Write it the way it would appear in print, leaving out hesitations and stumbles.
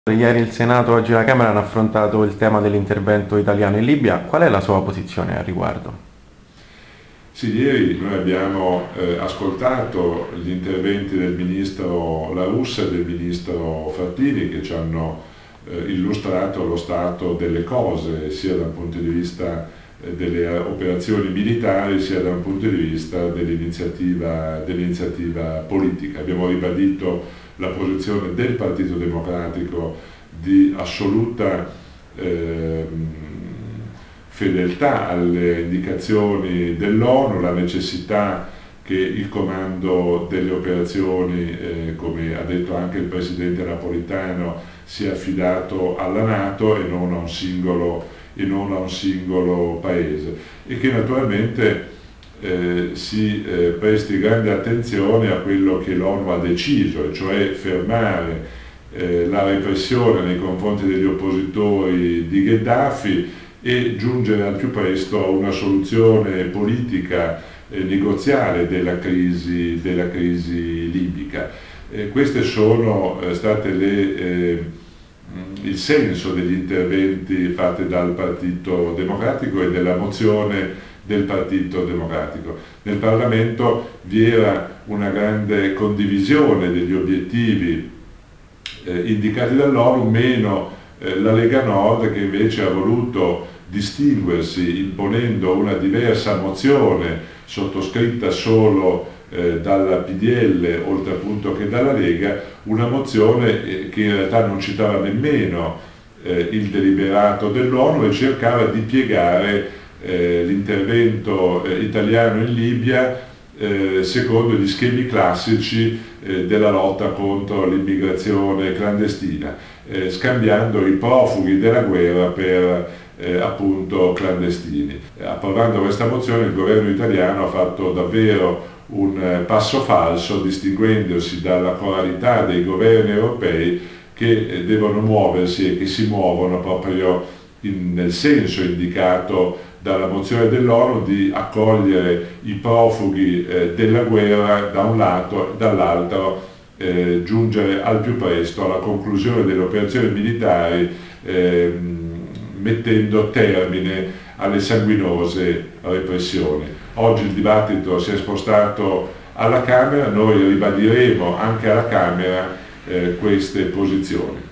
Ieri il Senato, oggi la Camera hanno affrontato il tema dell'intervento italiano in Libia. Qual è la sua posizione al riguardo? Sì, ieri noi abbiamo ascoltato gli interventi del ministro La Russa e del ministro Frattini che ci hanno illustrato lo stato delle cose sia dal punto di vista delle operazioni militari sia da un punto di vista dell'iniziativa politica. Abbiamo ribadito la posizione del Partito Democratico di assoluta fedeltà alle indicazioni dell'ONU, la necessità che il comando delle operazioni, come ha detto anche il Presidente Napolitano, sia affidato alla Nato e non a un singolo paese, e che naturalmente si presti grande attenzione a quello che l'ONU ha deciso, e cioè fermare la repressione nei confronti degli oppositori di Gheddafi e giungere al più presto a una soluzione politica negoziale della crisi libica. Queste sono state il senso degli interventi fatti dal Partito Democratico e della mozione del Partito Democratico. Nel Parlamento vi era una grande condivisione degli obiettivi indicati dall'ONU, meno la Lega Nord, che invece ha voluto distinguersi imponendo una diversa mozione sottoscritta solo dalla PDL, oltre appunto che dalla Lega, una mozione che in realtà non citava nemmeno il deliberato dell'ONU e cercava di piegare l'intervento italiano in Libia secondo gli schemi classici della lotta contro l'immigrazione clandestina, scambiando i profughi della guerra per appunto clandestini. Approvando questa mozione il governo italiano ha fatto davvero un passo falso, distinguendosi dalla coralità dei governi europei che devono muoversi e che si muovono proprio nel senso indicato dalla mozione dell'ONU di accogliere i profughi della guerra da un lato e dall'altro giungere al più presto alla conclusione delle operazioni militari, mettendo termine alle sanguinose repressioni. Oggi il dibattito si è spostato alla Camera, noi ribadiremo anche alla Camera queste posizioni.